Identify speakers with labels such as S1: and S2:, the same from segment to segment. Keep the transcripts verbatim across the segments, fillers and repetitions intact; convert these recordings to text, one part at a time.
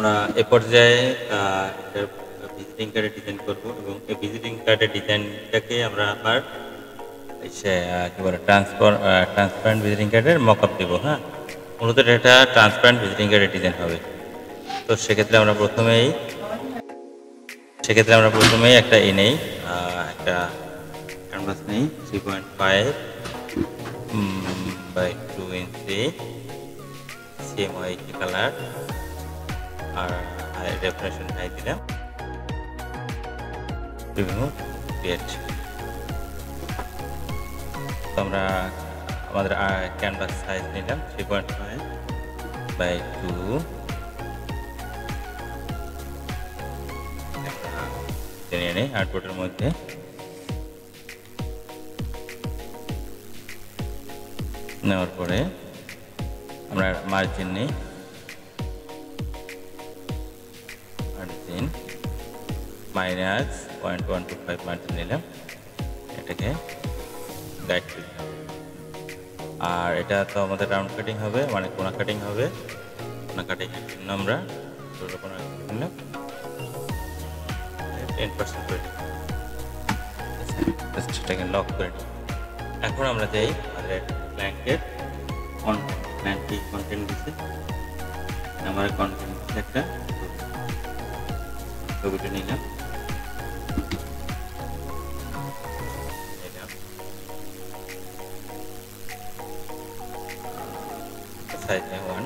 S1: আমরা এ পর্যায়ে ভিজিটিং কার্ডের ডিজাইন করব এবং এই ভিজিটিং কার্ডের ডিজাইনটাকে আমরা আবার এসে কি বলে ট্রান্সফার ট্রান্সপারেন্ট ভিজিটিং কার্ডের মকআপ দেবো। হ্যাঁ, মূলত এটা ট্রান্সপারেন্ট ভিজিটিং কার্ডের ডিজাইন হবে। তো সেক্ষেত্রে আমরা প্রথমেই সেক্ষেত্রে আমরা প্রথমেই একটা এ নেই, একটা ক্যানভাস নেই three point five by two inch same white colour আর রেফারেশন হাই দিলাম বিভিন্ন ক্রিয়েট। তো আমরা আমাদের ক্যানভাস সাইজ নিলাম three point five by two টেনে নেই আউটপুটের মধ্যে নেওয়ার পরে আমরা মার্জিন নিই, margin minus point one two five margin নিলাম, এটাকে গাইড দিলাম। আর এটা তো আমাদের রাউন্ড কাটিং হবে, মানে কোনা কাটিং হবে। কোনা কাটিং এর জন্য আমরা ছোট কোনা নিলাম টেন পার্সেন্ট করে সেটাকে লক করে নিই। এখন আমরা যাই আমাদের ক্লায়েন্টের ক্লায়েন্ট কি কন্টেন্ট দিচ্ছে, আমার কন্টেন্ট দিচ্ছে একটা ছবিটা নিলাম, সাইজ ওয়ান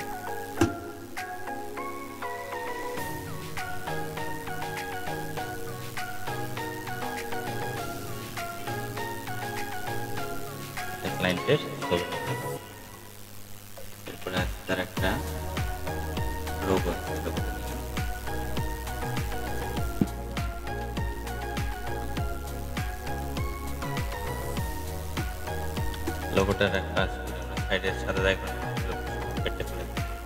S1: ক্লায়েন্টের ছবি, এরপরে আছে তার একটা লোগো, লোগোটার একটা সাইডের সাদা দেখুন কেটে ফেলে।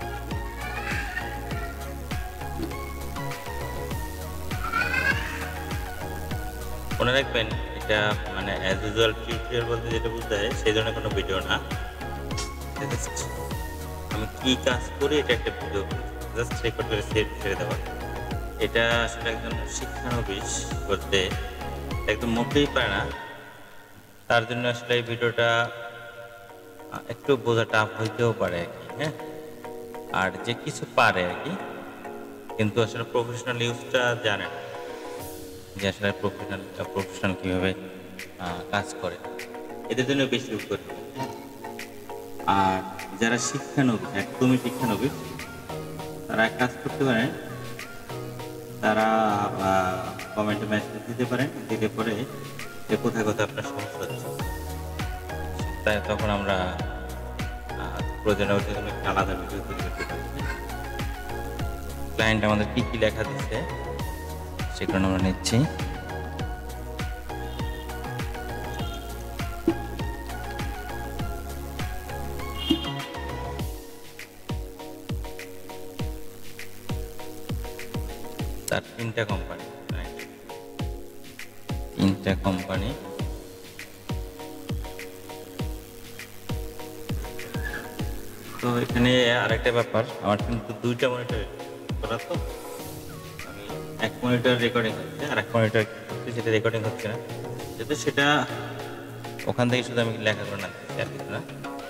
S1: মনে রাখবেন এটা মানে অ্যাজ ইউজুয়াল টিউটোরিয়াল বলতে যেটা বুঝতে হয় সেই ধরনের কোনো ভিডিও না। আমি কি কাজ করি এটা একটা ভিডিও জাস্ট রেকর্ড করে সেভ ছেড়ে দেওয়া। এটা আসলে একজন শিক্ষানবিশ করতে একদম মোটেই পারে না, তার জন্য আসলে এই ভিডিওটা একটু বোঝা টাফ হইতেও পারে আর কি। হ্যাঁ, আর যে কিছু পারে আর কি কিন্তু আসলে প্রফেশনাল ইউজটা জানে না, যে আসলে প্রফেশনাল প্রফেশনাল কীভাবে কাজ করে, এদের জন্য বেশি ইউজ করতে হবে। আর যারা শিক্ষানবিশ একদমই শিক্ষানবিশ তারা এক কাজ করতে পারেন, তারা কমেন্টে মেসেজ দিতে পারেন, দিলে পরে যে কোথায় কোথায় আপনার সমস্যা হচ্ছে তাই তখন আমরা প্রয়োজনীয় আলাদা ভিডিও তৈরি করতে পারি। ক্লায়েন্ট আমাদের কী কী লেখা দিচ্ছে সেগুলো আমরা নিচ্ছি। তার তিনটা কোম্পানি, তিনটা কোম্পানি তো এখানে আরেকটা ব্যাপার, আমার কিন্তু দুইটা মনিটর করা, তো আমি এক মনিটর রেকর্ডিং হচ্ছে আর এক মনিটর সেটা রেকর্ডিং হচ্ছে না, যেহেতু সেটা ওখান থেকে শুধু আমি লেখাগুলো না আর কিছু না।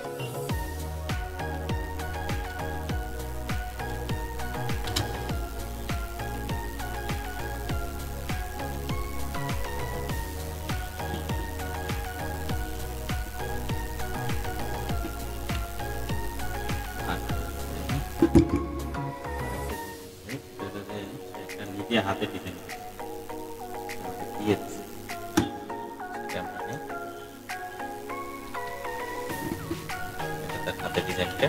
S1: নিজে হাতে ডিজাইন দিয়েছে তার হাতে ডিজাইনটা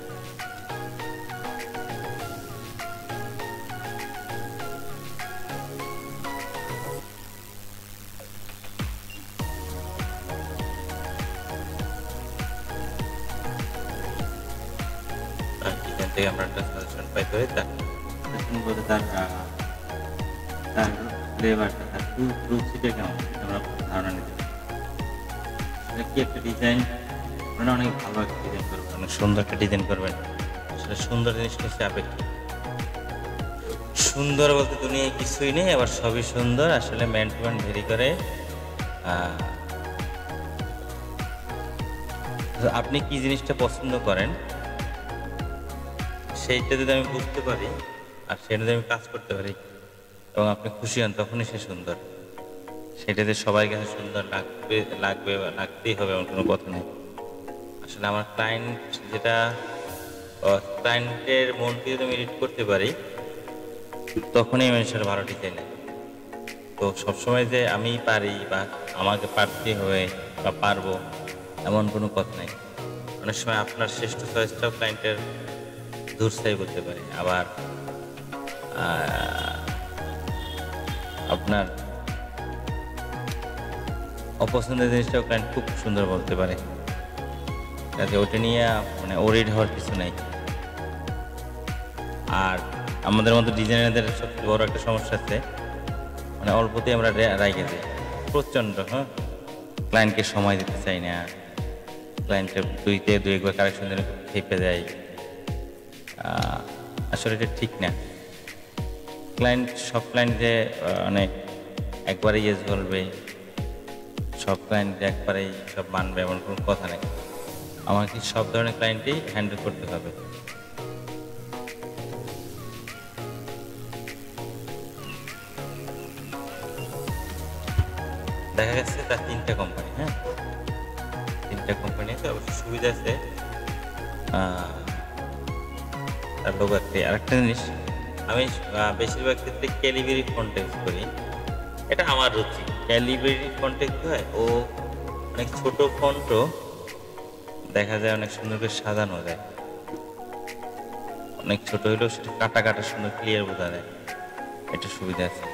S1: ডিজাইন থেকে আমরা একটা সাজেশন পাইতে হয়, তার সাজেশন বলতে তার তার ফ্লেভারটা তার রুচিটা কেমন আমরা ধারণা নিতে পারি। সেটা কি একটা ডিজাইন আপনারা অনেক ভালো একটা ডিজাইন করবেন, অনেক সুন্দর একটা ডিজাইন করবেন, সেটা সুন্দর জিনিসটা হচ্ছে আপেক্ষিক। সুন্দর বলতে দুনিয়ায় কিছুই নেই, আবার সবই সুন্দর। আসলে ম্যান টু ম্যান ভেরি করে। আহ, তো আপনি কি জিনিসটা পছন্দ করেন সেইটা যদি আমি বুঝতে পারি আর সেটা যদি আমি কাজ করতে পারি এবং আপনি খুশি হন, তখনই সে সুন্দর। সেটাতে সবার কাছে সুন্দর লাগবে লাগবে বা লাগতেই হবে এমন কোনো কথা নেই। আসলে আমার ক্লায়েন্ট যেটা, ক্লায়েন্টের মনকে যদি আমি রিড করতে পারি তখনই মানুষের ভালো ডিজাইন হয়। তো সবসময় যে আমি পারি বা আমাকে পারতে হবে বা পারবো এমন কোনো কথা নেই। অনেক সময় আপনার শ্রেষ্ঠ চয়েসটাও ক্লায়েন্টের দূরস্থায়ী বলতে পারে। আবার আহ, আপনার অপছন্দের জিনিসটাও ক্লায়েন্ট খুব সুন্দর বলতে পারে। যাতে ওটা নিয়ে মানে ওরিড হওয়ার কিছু নেই। আর আমাদের মতো ডিজাইনারদের সবচেয়ে বড় একটা সমস্যা আছে, মানে অল্পতেই আমরা রাইগে যাই প্রচণ্ড। হ্যাঁ, ক্লায়েন্টকে সময় দিতে চাই না, ক্লায়েন্টকে দুইতে দুই একবার কারেকশন দিলে খুব খেপে যায়। আহ, আসলে এটা ঠিক না। ক্লায়েন্ট সব ক্লায়েন্ট যে অনেক একবারে ইয়েস বলবে, সব ক্লায়েন্ট একবারেই সব মানবে এমন কোনো কথা নেই। আমাকে সব ধরনের ক্লায়েন্টই হ্যান্ডেল করতে হবে। দেখা গেছে তার তিনটা কোম্পানি, হ্যাঁ তিনটা কোম্পানিতে অবশ্য সুবিধা আছে। আহ, তার লোক একটি আরেকটা জিনিস, আমি আহ, বেশিরভাগ ক্ষেত্রে ক্যালিব্রি ফন্ট ইউজ করি। এটা আমার রুচি। ক্যালিব্রি ফন্টে কি হয়, ও অনেক ছোট ফন্টও দেখা যায় অনেক সুন্দর করে সাজানো যায়। অনেক ছোট হইলেও সেটা কাটা কাটা সুন্দর ক্লিয়ার বোঝা যায়। এটা সুবিধা আছে।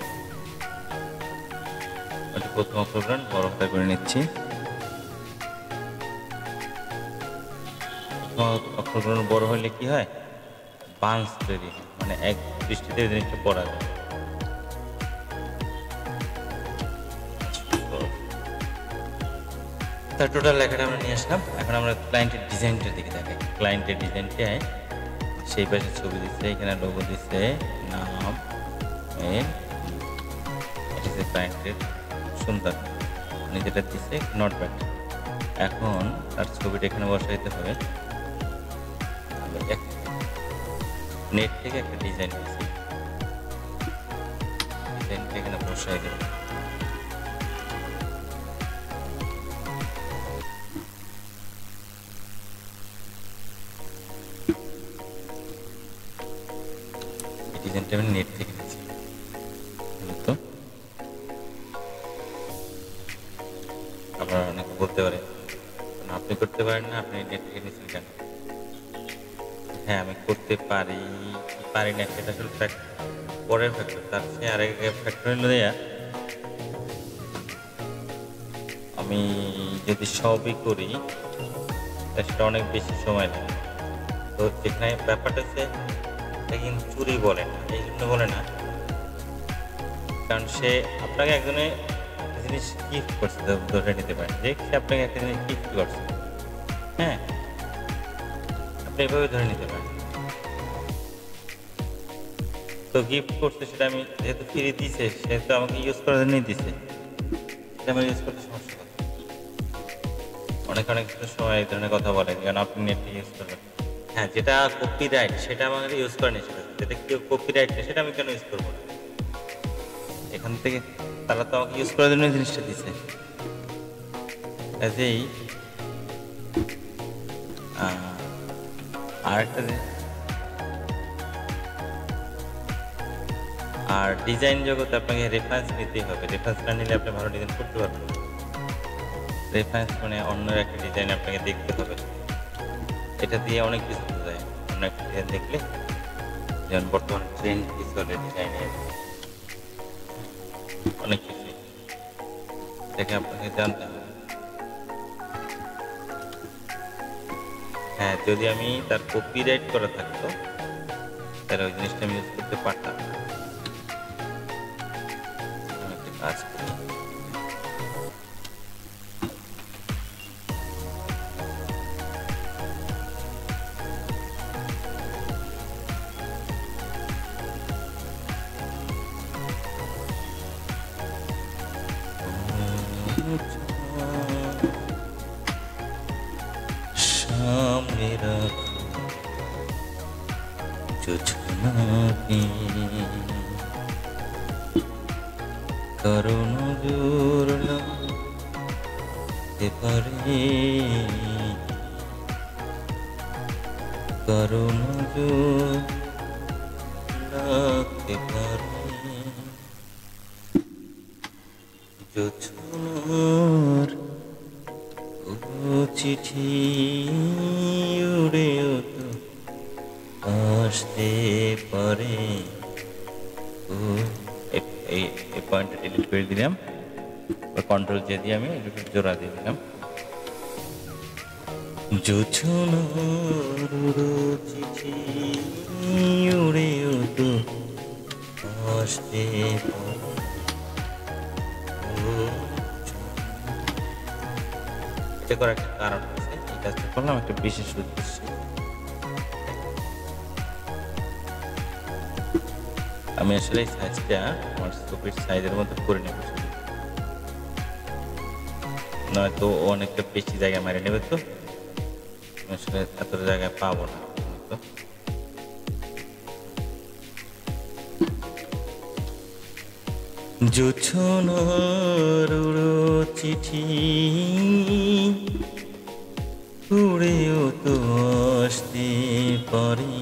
S1: ওটা প্রথম অক্ষরগ্রহণ বড় হাতে করে নিচ্ছি। প্রথম অক্ষরগ্রহণ বড় হলে কি হয়, বান্স তৈরি হয়, মানে এক দৃষ্টিতে জিনিসটা পড়া যায়। তার টোটাল লেখাটা আমরা নিয়ে আসলাম। এখন আমরা ক্লায়েন্টের ডিজাইনটার দিকে দেখাই। ক্লায়েন্টের ডিজাইনটায় সেই পাশে ছবি দিচ্ছে, এখানে লোগো দিচ্ছে, নাম, মেল, এটা হচ্ছে ক্লায়েন্টের সুন্দর, মানে যেটা দিচ্ছে নট ব্যাড। এখন তার ছবিটা এখানে বসাইতে হবে। নেট থেকে একটা ডিজাইন দিচ্ছি, ডিজাইনটা এখানে বসাই দেবো। ডিজাইনটা আমি নেট থেকে নিচ্ছি। তো আপনারা অনেকে বলতে পারে আপনি করতে পারেন না, আপনি নেট থেকে নিচ্ছেন কেন? হ্যাঁ, আমি করতে পারি কি পারি না সেটা আসলে পরের ফ্যাক্টর। তার চেয়ে আরেক ফ্যাক্টর হলো দেয়া, আমি যদি সবই করি সেটা অনেক বেশি সময় লাগে। তো যেখানে ব্যাপারটা হচ্ছে এটা কিন্তু চুরি বলে না, এই জন্য বলে না কারণ সে আপনাকে একজনে একটা জিনিস গিফট করছে, ধরে নিতে পারেন যে সে আপনাকে একটা জিনিস গিফট করছে। হ্যাঁ, আপনি এভাবে ধরে নিতে পারেন। তো গিফট করতে সেটা আমি যেহেতু ফ্রি দিছে, সেহেতু আমাকে ইউজ করার জন্যই দিছে, সেটা আমি ইউজ করতে সমস্যা কথা। অনেক অনেক সময় এই ধরনের কথা বলে কারণ আপনি নেট ইউজ করবেন। হ্যাঁ, যেটা কপিরাইট সেটা আমাকে ইউজ করে নিয়ে সেটা, যেটা কেউ কপিরাইট নেই সেটা আমি কেন ইউজ করবো না? এখান থেকে তারা তো আমাকে ইউজ করার জন্য জিনিসটা দিছে। কাজেই আর একটা আর ডিজাইন জগতে আপনাকে রেফারেন্স নিতেই হবে। রেফারেন্স না নিলে আপনি ভালো ডিজাইন করতে পারবেন না। রেফারেন্স মানে অন্য একটা ডিজাইন আপনাকে দেখতে হবে। এটা দিয়ে অনেক কিছু বোঝা যায়। অন্য একটা ডিজাইন দেখলে, যেমন বর্তমান ট্রেন্ড কি চলে ডিজাইনের, অনেক কিছু দেখে আপনাকে জানতে হবে। হ্যাঁ, যদি আমি তার কপিরাইট করা থাকতো তাহলে ওই জিনিসটা আমি ইউজ করতে পারতাম। একটা কাজ করি, জোছনাকে কারণ জোর লাগতে পারে, কারণ জোর লাগতে পারে। জোছনার ও চিঠি উড়েও তো আসতে পারে। ও এই পয়েন্টটা ডিলিট করে দিলাম, কন্ট্রোল জে দিয়ে আমি জোড়া দিয়ে দিলাম। জোছনার চিঠি উড়েও তো আসতে পারে। এটা করার একটা কারণ আছে, এই কাজটা করলাম একটা বিশেষ উদ্দেশ্যে। আমি আসলে এই সাইজটা আমার স্কোপের সাইজের মধ্যে করে নেব, নয়তো অনেকটা বেশি জায়গায় মেরে নেবে, তো আসলে এত জায়গায় পাবো না। জোছনার চিঠি উড়েও তো আসতে পারে।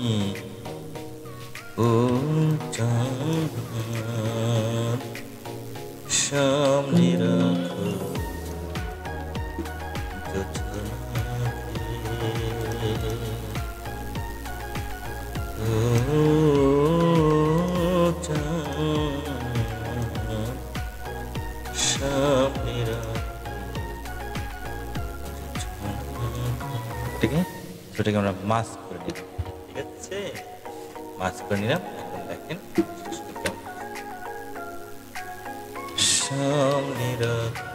S1: ও চাঁদ সামনে রাখো জোছনাকে, ও চাঁদ সামনে রাখো। ঠিক আছে, সেটাকে আমরা মাস্ক করে নিলাম। ঠিক আছে, মাস্ক করে নিলাম। এখন দেখেন সামনে রাখো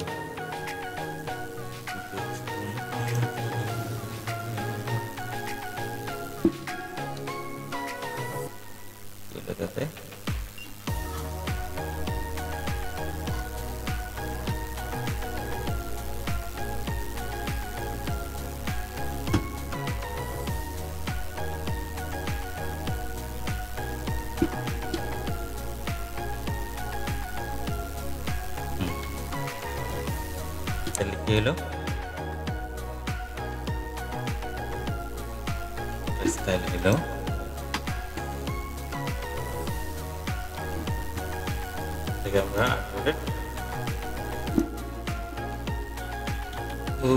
S1: তাতে কি হলো, স্টাইল হলো। থেকে আমরা আপলোডেড ও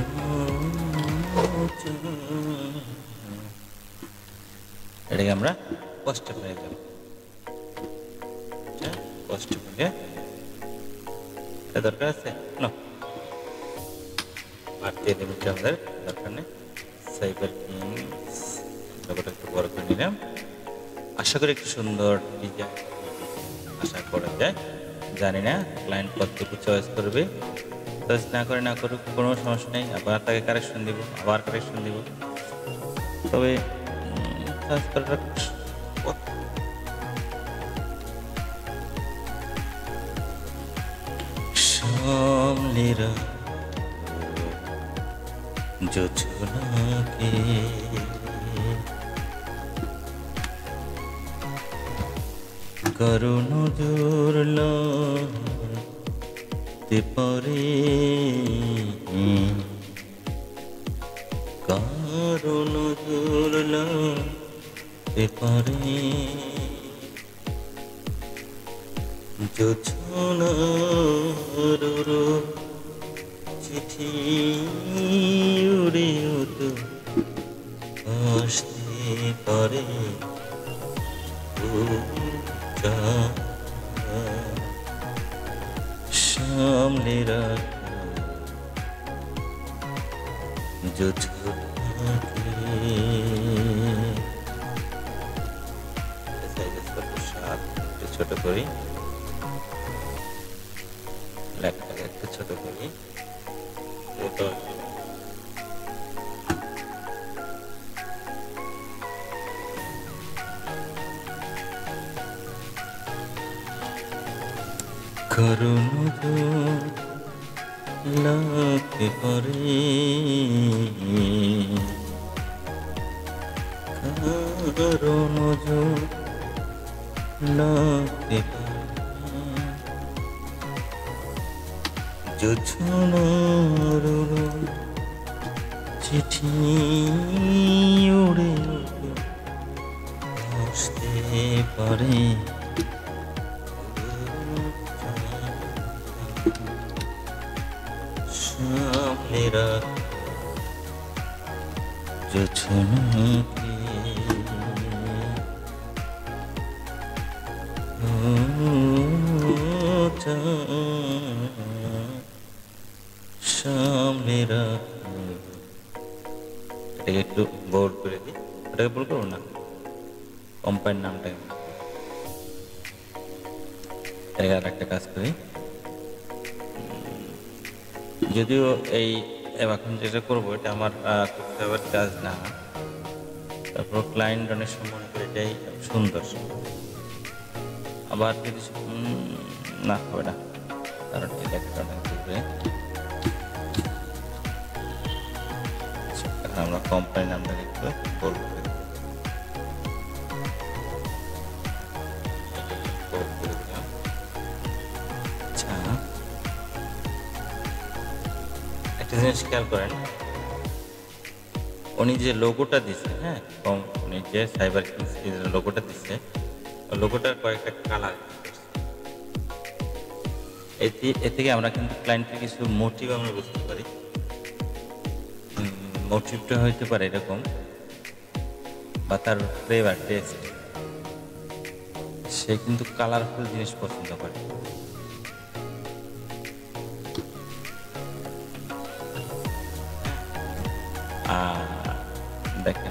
S1: এটাকে আমরা কষ্ট করে দেব। কষ্ট করে এটা দরকার আছে না, বাড়তি এলিমেন্ট আমাদের দরকার নেই। সাইবার কিংস লোগোটা একটু বড় করে নিলাম। আশা করি একটু সুন্দর ডিজাইন আশা করা যায়। জানি না ক্লায়েন্ট কতটুকু চয়েস করবে, চয়েস না করে না করুক কোনো সমস্যা নেই, আবার তাকে কারেকশন দিব, আবার কারেকশন দিব। তবে চয়েস করাটা সামনে জোছনাকে কারণ জোর লাগতে পারে, কারণ জোর লাগতে পারে। জোছনার চিঠি উড়েও তো আসতে পারে। ও চাঁদ সামনে রাখো জোছনাকে। একটু ছোট করি, লেখাটাকে একটু ছোট করি। কারণ লাগতে পারে, কারণ করুণ লাগতে জোছনার চিঠি উড়ে আসতে পারে সামনে রাখ জোছনাকে সামনে রাখ। এটাকে একটু বোল্ড করে দিই, এটাকে বোল্ড করবো না, কোম্পানির নামটাকে। এটাকে আর একটা কাজ করি, যদিও এই এখন যেটা করবো এটা আমার খুব ফেভারিট কাজ না, তারপর ক্লায়েন্ট অনেক সময় মনে করে এটাই সুন্দর। আবার যদি না হবে না, কারণ এই লেখাটা অনেক দূরে। আমরা কোম্পানি নামটাকে একটু বলবো, আচ্ছা একটা জিনিস খেয়াল করেন, উনি যে লোগোটা দিচ্ছে, হ্যাঁ উনি যে সাইবার কিংস লোগোটা দিচ্ছে, লোগোটার কয়েকটা কালার, এ থেকে আমরা কিন্তু ক্লায়েন্টের কিছু মোটিভ আমরা বুঝতে পারি। মোটিভটা হইতে পারে এরকম, বা তার ফ্লেভার টেস্ট, সে কিন্তু কালারফুল জিনিস পছন্দ করে। দেখেন,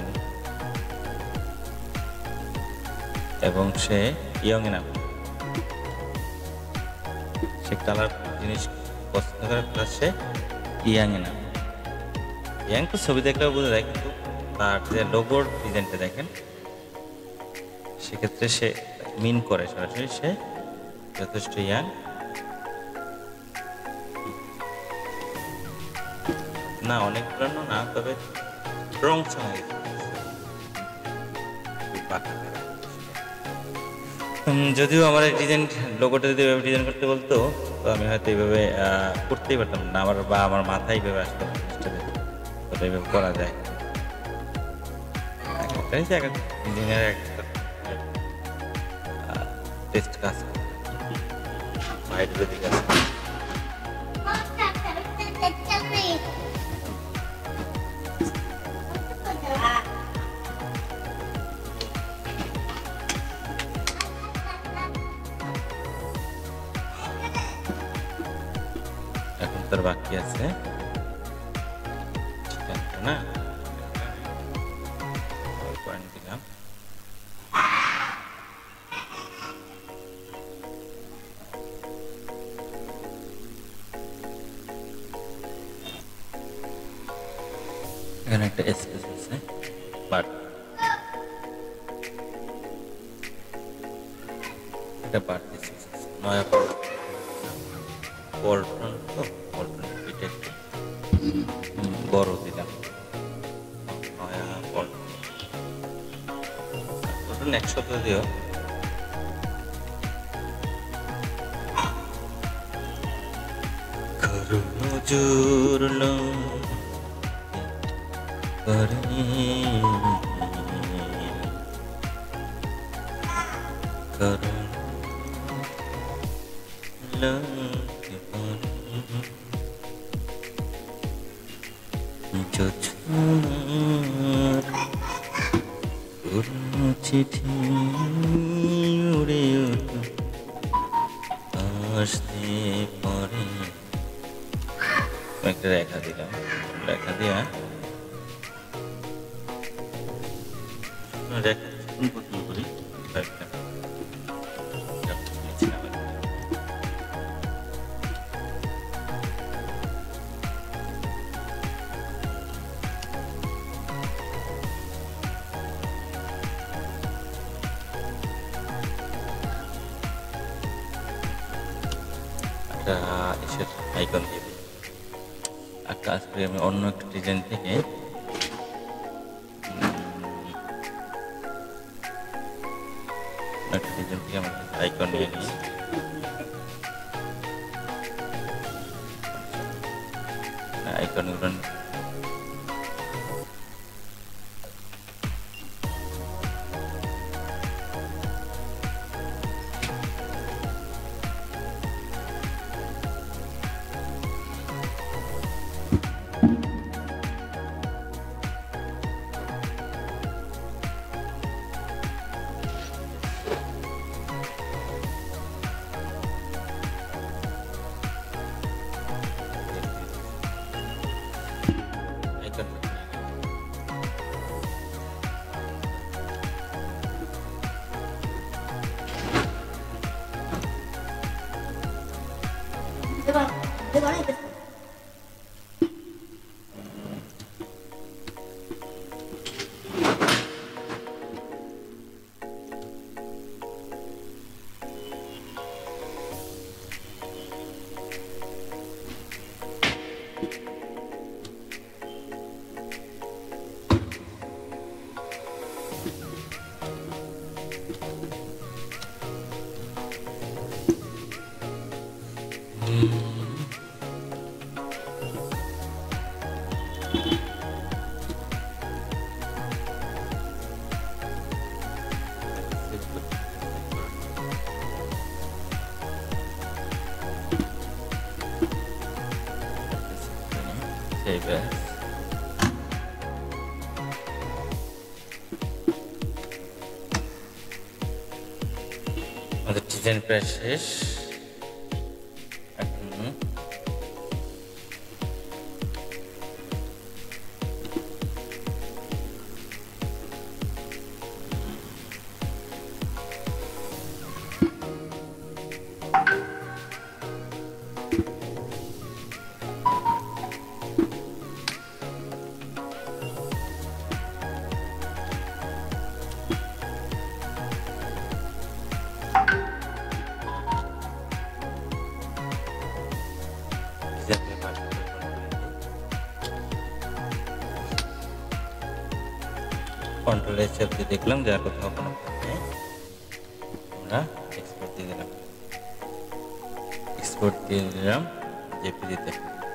S1: এবং সে ইয়ং না, সে কালারফুল জিনিস পছন্দ করে, প্লাস সে ইয়াং না। ইয়াং তো ছবি দেখলেও বোঝা যায়, কিন্তু তার যে লোগোর ডিজাইনটা দেখেন, সেক্ষেত্রে সে মিন করে সরাসরি সে যথেষ্ট ইয়াং। না অনেক পুরানো না, তবে রং সময় যদিও আমার ডিজাইন লোগোটা যদি এভাবে ডিজাইন করতে বলতো, তো আমি হয়তো এইভাবে করতেই পারতাম না, আমার বা আমার মাথায় এইভাবে আসতো, এইভাবে করা যায়। ইঞ্জিনিয়ার একটা টেস্ট কাজ, আয়ুর্বেদিক কাজ। এখন তোর বাকি আছে, ঠিক আছে না? পয়েন্ট দিলাম। এখানে একটা স্পেস আছে, বাট এটা বাড়তি নয়া পল্টন, তো পল্টন এটা একটু বড় দিলাম, নয়া পল্টন পল্টন একশো দিও। করুণ জুরল করে করুণ লাগতে পারে জোছনার করুণ চিঠি উড়ে আসতে পারে। একটা রেখা দিলাম, রেখা দিয়া রেখা পছন্দ করি। এসের আইকন দিয়ে আর কাজ করে আমি অন্য একটা ডিজাইন থেকে একটা ডিজাইন থেকে আমরা আইকন নিয়ে নিই। আইকনগুলো save as আমাদের ডিজাইন প্রায় শেষ। এখন কন্ট্রোল এস চাপ দিয়ে দেখলাম যে আর কোথাও কোনো নেই, আমরা এক্সপোর্ট দিয়ে দিলাম। এক্সপোর্ট দিয়ে দিলাম জেপিজিতে।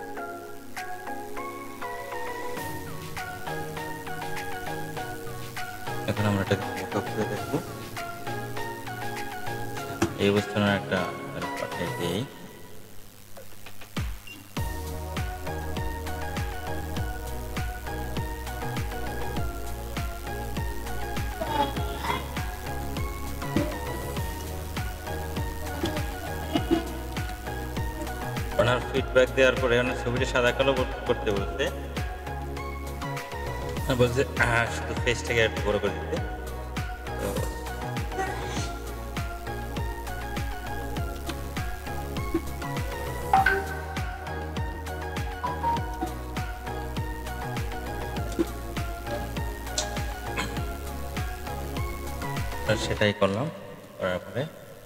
S1: এখন আমরা এটাকে মকআপ করে দেখব। এই অবস্থানে একটা পাঠিয়ে দিই। ওনার ফিডব্যাক দেওয়ার পরে ওনার ছবিটা সাদা কালো করতে বলতে বলছে শুধু ফেসটাকে একটু বড় করে দিতে। তো সেটাই করলাম। করার পরে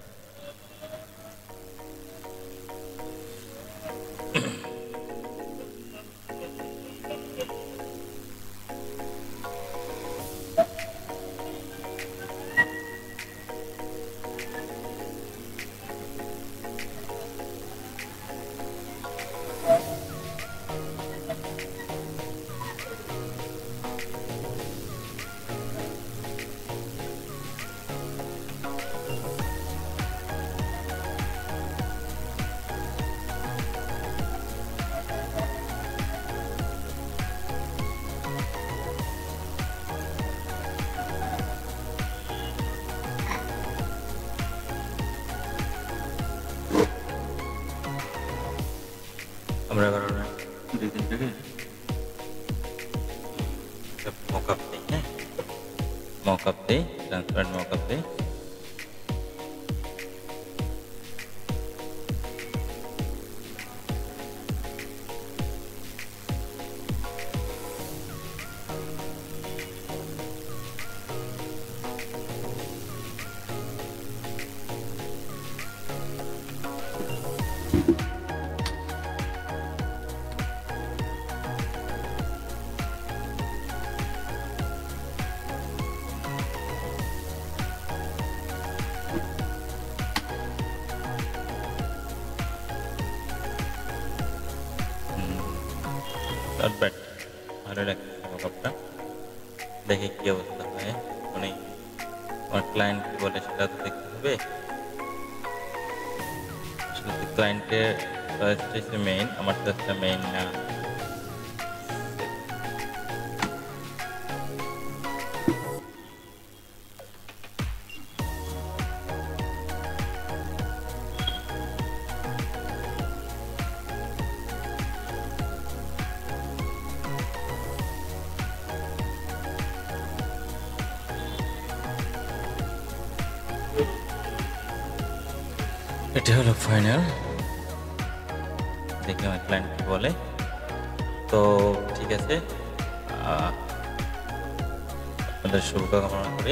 S1: আমরা এবার দুই তিনটাকে মকআপ দিই। হ্যাঁ, মকআপ দিই, ট্রান্সপারেন্ট মকআপ দিই। নট ব্যাড, ভালো লাগছে মোকআপটা দেখে কি অবস্থা হয়। মানে আমার ক্লায়েন্ট কি বলে সেটা তো দেখতে হবে। আসলে ক্লায়েন্টের চয়েসটা মেইন, আমার চয়েসটা মেইন না। এটা হলো ফাইনাল, দেখি আমার ক্লায়েন্ট কি বলে। তো ঠিক আছে, আহ, আপনাদের শুভকামনা করি।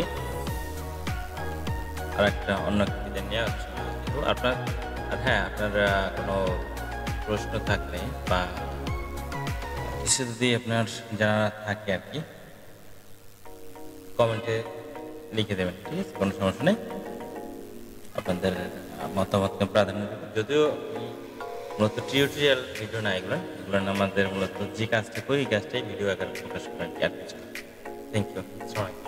S1: আর একটা অন্য কিছু নিয়ে আলোচনা করব আপনার। আর হ্যাঁ, আপনার আহ, কোনো প্রশ্ন থাকলে বা কিছু যদি আপনার জানা থাকে আর কি, কমেন্টে লিখে দেবেন, ঠিক আছে? কোনো সমস্যা নেই, আপনাদের মতামতকে প্রাধান্য দেবেন। যদিও মূলত টিউটোরিয়াল ভিডিও না এগুলো, এগুলো আমাদের মূলত যে কাজটা করি এই কাজটাই ভিডিও আকারে প্রকাশ করেন আর কিছু। Thank you.